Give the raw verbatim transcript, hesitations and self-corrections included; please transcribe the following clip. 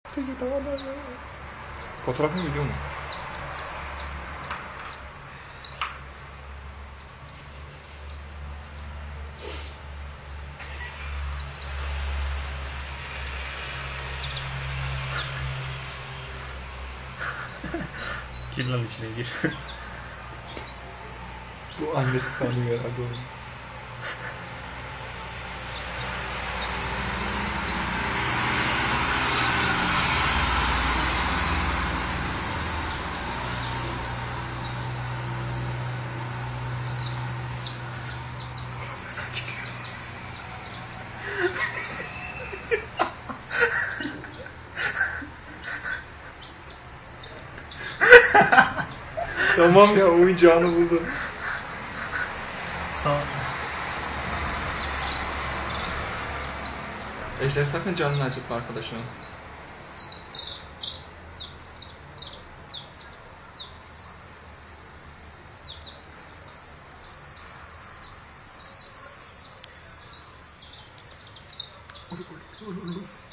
Fotoğrafını biliyor musun? Gir lan içine gir. Bu annesi sanıyor herhalde onu. Tamam ya, oyuncağını buldum. Sağ. Ejder sakın canını acıtma arkadaşına. Ulu ulu ulu ulu.